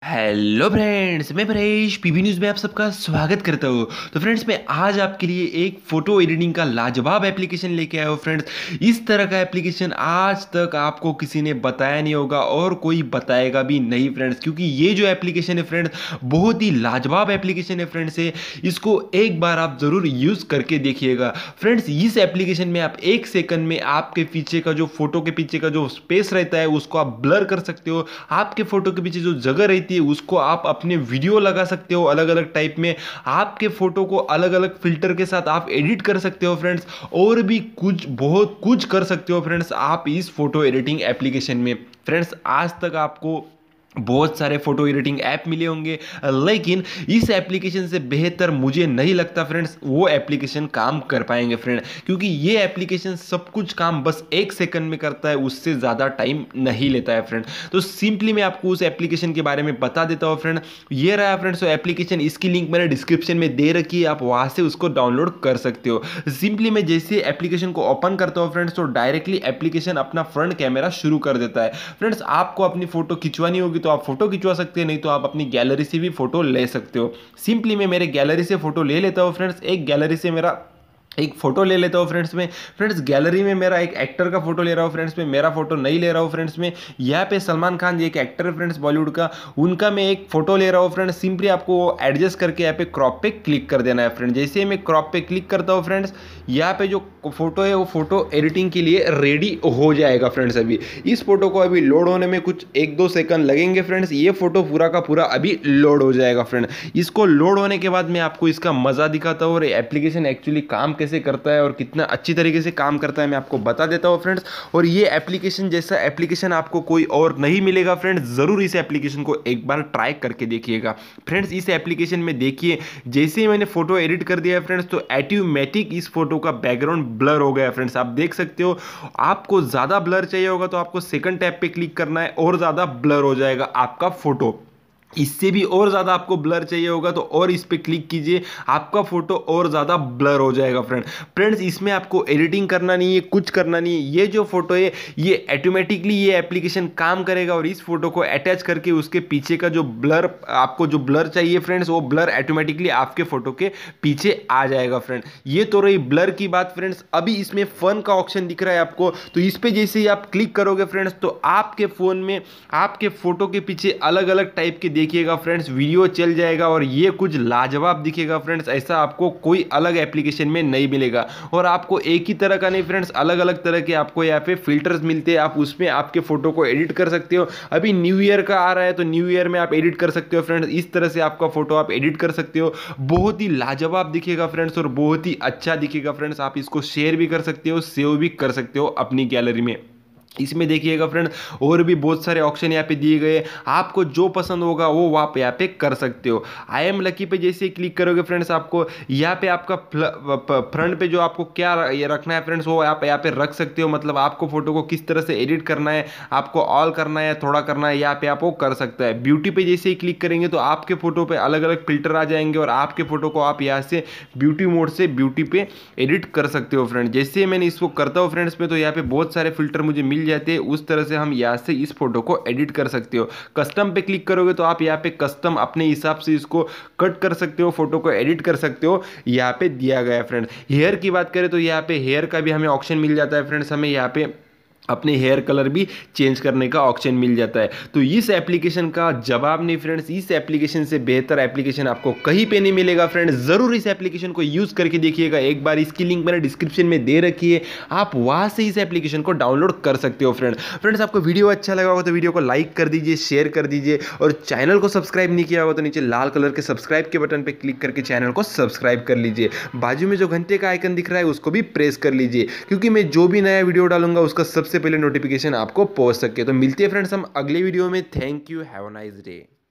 Hello friends, मैं Paresh PB news में आप सबका स्वागत करता हूँ। तो फ्रेंड्स, मैं आज आपके लिए एक फ़ोटो एडिटिंग का लाजवाब एप्लीकेशन लेके आया हूँ। फ्रेंड्स, इस तरह का एप्लीकेशन आज तक आपको किसी ने बताया नहीं होगा और कोई बताएगा भी नहीं फ्रेंड्स, क्योंकि ये जो एप्लीकेशन है फ्रेंड्स, बहुत ही लाजवाब एप्लीकेशन है फ्रेंड्स। इसको एक बार आप ज़रूर यूज़ करके देखिएगा फ्रेंड्स। इस एप्लीकेशन में आप एक सेकंड में आपके पीछे का जो फोटो के पीछे का जो स्पेस रहता है उसको आप ब्लर कर सकते हो। आपके फोटो के पीछे जो जगह रहती है उसको आप अपने वीडियो लगा सकते हो अलग अलग टाइप में। आपके फोटो को अलग अलग फिल्टर के साथ आप एडिट कर सकते हो फ्रेंड्स, और भी कुछ बहुत कुछ कर सकते हो फ्रेंड्स आप इस फोटो एडिटिंग एप्लीकेशन में। फ्रेंड्स, आज तक आपको बहुत सारे फोटो एडिटिंग ऐप मिले होंगे, लेकिन इस एप्लीकेशन से बेहतर मुझे नहीं लगता फ्रेंड्स वो एप्लीकेशन काम कर पाएंगे फ्रेंड, क्योंकि ये एप्लीकेशन सब कुछ काम बस एक सेकंड में करता है, उससे ज़्यादा टाइम नहीं लेता है फ्रेंड। तो सिंपली मैं आपको उस एप्लीकेशन के बारे में बता देता हूँ फ्रेंड। ये रहा फ्रेंड्स वो एप्लीकेशन, इसकी लिंक मैंने डिस्क्रिप्शन में दे रखी है, आप वहाँ से उसको डाउनलोड कर सकते हो। सिंपली मैं जैसे एप्लीकेशन को ओपन करता हूँ फ्रेंड्स, तो डायरेक्टली एप्लीकेशन अपना फ्रंट कैमरा शुरू कर देता है। फ्रेंड्स, आपको अपनी फोटो खिंचवानी होगी तो आप फोटो खिंचवा सकते हैं, नहीं तो आप अपनी गैलरी से भी फोटो ले सकते हो। सिंपली मैं मेरे गैलरी से फोटो ले लेता हूं फ्रेंड्स। एक गैलरी से मेरा एक फोटो ले लेता हूँ फ्रेंड्स में। फ्रेंड्स, गैलरी में मेरा एक एक्टर का फोटो ले रहा हूँ फ्रेंड्स में, मेरा फोटो नहीं ले रहा हूँ फ्रेंड्स में। यहाँ पे सलमान खान जी एक एक्टर है फ्रेंड्स बॉलीवुड का, उनका मैं एक फोटो ले रहा हूँ फ्रेंड्स। सिंपली आपको एडजस्ट करके यहाँ पे क्रॉप पे क्लिक कर देना है फ्रेंड्स। जैसे ही मैं क्रॉप पे क्लिक करता हूँ फ्रेंड्स, यहाँ पे जो फोटो है वो फोटो एडिटिंग के लिए रेडी हो जाएगा फ्रेंड्स। अभी इस फोटो को अभी लोड होने में कुछ 1-2 सेकंड लगेंगे फ्रेंड्स। ये फोटो पूरा का पूरा अभी लोड हो जाएगा फ्रेंड। इसको लोड होने के बाद मैं आपको इसका मजा दिखाता हूँ और एप्लीकेशन एक्चुअली काम कैसे करता है और कितना अच्छी तरीके से काम करता है मैं आपको बता देता हूँ फ्रेंड्स। और ये एप्लीकेशन जैसा एप्लीकेशन आपको कोई और नहीं मिलेगा फ्रेंड्स, ज़रूर इस एप्लीकेशन को एक बार ट्राई करके देखिएगा फ्रेंड्स। इस एप्लीकेशन में देखिए, जैसे ही मैंने फोटो एडिट कर दिया है फ्रेंड्स, तो ऑटोमेटिक इस फोटो का बैकग्राउंड ब्लर हो गया फ्रेंड्स, आप देख सकते हो। आपको ज़्यादा ब्लर चाहिए होगा तो आपको सेकंड टैब पे क्लिक करना है और ज़्यादा ब्लर हो जाएगा आपका फोटो। इससे भी और ज़्यादा आपको ब्लर चाहिए होगा तो और इस पे क्लिक कीजिए, आपका फोटो और ज़्यादा ब्लर हो जाएगा फ्रेंड्स। इसमें आपको एडिटिंग करना नहीं है, कुछ करना नहीं है। ये जो फोटो है ये ऑटोमेटिकली ये एप्लीकेशन काम करेगा और इस फोटो को अटैच करके उसके पीछे का जो ब्लर, आपको जो ब्लर चाहिए फ्रेंड्स, वो ब्लर ऑटोमेटिकली आपके फोटो के पीछे आ जाएगा फ्रेंड। ये तो रही ब्लर की बात फ्रेंड्स। अभी इसमें फन का ऑप्शन दिख रहा है आपको, तो इस पे जैसे ही आप क्लिक करोगे फ्रेंड्स, तो आपके फ़ोन में आपके फोटो के पीछे अलग अलग टाइप के देखिएगा फ्रेंड्स वीडियो चल जाएगा और ये कुछ लाजवाब दिखेगा फ्रेंड्स। ऐसा आपको कोई अलग एप्लीकेशन में नहीं मिलेगा। और आपको एक ही तरह का नहीं फ्रेंड्स, अलग अलग तरह के आपको यहाँ पे फिल्टर्स मिलते हैं, आप उसमें आपके फोटो को एडिट कर सकते हो। अभी न्यू ईयर का आ रहा है तो न्यू ईयर में आप एडिट कर सकते हो फ्रेंड्स। इस तरह से आपका फोटो आप एडिट कर सकते हो, बहुत ही लाजवाब दिखेगा फ्रेंड्स और बहुत ही अच्छा दिखेगा फ्रेंड्स। आप इसको शेयर भी कर सकते हो, सेव भी कर सकते हो अपनी गैलरी में। इसमें देखिएगा फ्रेंड, और भी बहुत सारे ऑप्शन यहाँ पे दिए गए, आपको जो पसंद होगा वो आप यहाँ पे कर सकते हो। आई एम लकी पे जैसे क्लिक करोगे फ्रेंड्स, आपको यहाँ पे आपका फ्रंट पे जो आपको क्या रखना है फ्रेंड्स, वो आप यहाँ पे रख सकते हो। मतलब आपको फोटो को किस तरह से एडिट करना है, आपको ऑल करना है, थोड़ा करना है, यहाँ पे आप वो कर सकता है। ब्यूटी पे जैसे ही क्लिक करेंगे तो आपके फोटो पे अलग अलग फिल्टर आ जाएंगे और आपके फोटो को आप यहाँ से ब्यूटी मोड से ब्यूटी पे एडिट कर सकते हो फ्रेंड। जैसे मैंने इसको करता हूँ फ्रेंड्स में, तो यहाँ पे बहुत सारे फिल्टर मुझे मिल जाते हैं। उस तरह से हम यहाँ से इस फोटो को एडिट कर सकते हो। कस्टम पे क्लिक करोगे तो आप यहाँ पे कस्टम अपने हिसाब से इसको कट कर सकते हो, फोटो को एडिट कर सकते हो, यहाँ पे दिया गया है फ्रेंड्स। हेयर की बात करें तो यहाँ पे हेयर का भी हमें ऑप्शन मिल जाता है फ्रेंड्स, हमें यहाँ पे अपने हेयर कलर भी चेंज करने का ऑप्शन मिल जाता है। तो इस एप्लीकेशन का जवाब नहीं फ्रेंड्स, इस एप्लीकेशन से बेहतर एप्लीकेशन आपको कहीं पे नहीं मिलेगा फ्रेंड्स। ज़रूर इस एप्लीकेशन को यूज़ करके देखिएगा एक बार। इसकी लिंक मैंने डिस्क्रिप्शन में दे रखी है, आप वहाँ से इस एप्लीकेशन को डाउनलोड कर सकते हो फ्रेंड्स। आपको वीडियो अच्छा लगा होगा तो वीडियो को लाइक कर दीजिए, शेयर कर दीजिए, और चैनल को सब्सक्राइब नहीं किया होगा तो नीचे लाल कलर के सब्सक्राइब के बटन पर क्लिक करके चैनल को सब्सक्राइब कर लीजिए। बाजू में जो घंटे का आइकन दिख रहा है उसको भी प्रेस कर लीजिए, क्योंकि मैं जो भी नया वीडियो डालूंगा उसका सबसे पहले नोटिफिकेशन आपको पहुंच सके। तो मिलते हैं फ्रेंड्स हम अगले वीडियो में। Thank you, have a nice day.